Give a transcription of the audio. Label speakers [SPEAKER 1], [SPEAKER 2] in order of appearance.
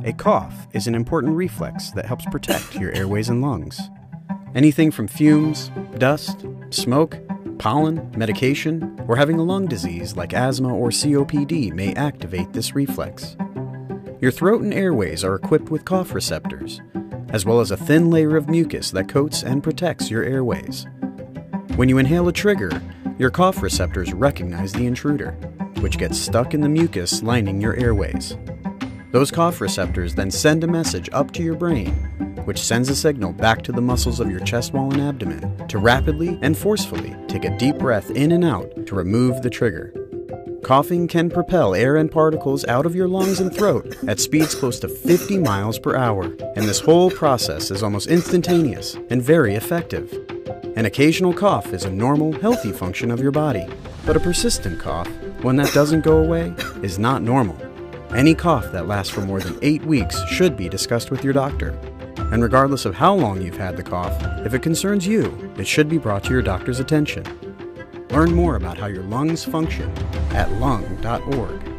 [SPEAKER 1] A cough is an important reflex that helps protect your airways and lungs. Anything from fumes, dust, smoke, pollen, medication, or having a lung disease like asthma or COPD may activate this reflex. Your throat and airways are equipped with cough receptors, as well as a thin layer of mucus that coats and protects your airways. When you inhale a trigger, your cough receptors recognize the intruder, which gets stuck in the mucus lining your airways. Those cough receptors then send a message up to your brain, which sends a signal back to the muscles of your chest wall and abdomen to rapidly and forcefully take a deep breath in and out to remove the trigger. Coughing can propel air and particles out of your lungs and throat at speeds close to 50 miles per hour, and this whole process is almost instantaneous and very effective. An occasional cough is a normal, healthy function of your body, but a persistent cough, one that doesn't go away, is not normal. Any cough that lasts for more than 8 weeks should be discussed with your doctor. And regardless of how long you've had the cough, if it concerns you, it should be brought to your doctor's attention. Learn more about how your lungs function at lung.org.